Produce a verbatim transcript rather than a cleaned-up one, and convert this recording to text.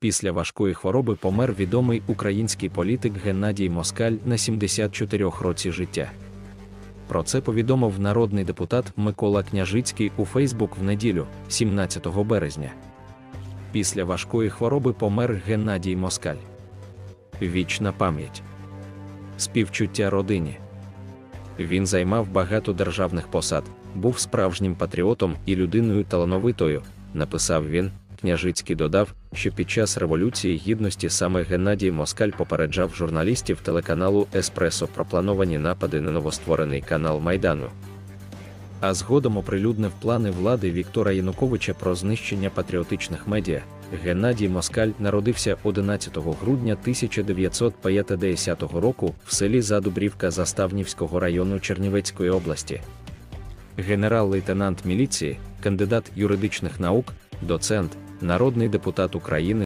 Після важкої хвороби помер відомий український політик Геннадій Москаль на сімдесят чотирьох році життя. Про це повідомив народний депутат Микола Княжицький у Фейсбук в неділю, сімнадцятого березня. Після важкої хвороби помер Геннадій Москаль. Вічна пам'ять. Співчуття родині. Він займав багато державних посад, був справжнім патріотом і людиною талановитою, написав він. Княжицький додав, що під час Революції Гідності саме Геннадій Москаль попереджав журналістів телеканалу «Еспресо» про плановані напади на новостворений канал Майдану. А згодом оприлюднив плани влади Віктора Януковича про знищення патріотичних медіа. Геннадій Москаль народився одинадцятого грудня тисяча дев'ятсот п'ятдесятого року в селі Задубрівка Заставнівського району Чернівецької області. Генерал-лейтенант міліції, кандидат юридичних наук, доцент, народний депутат України.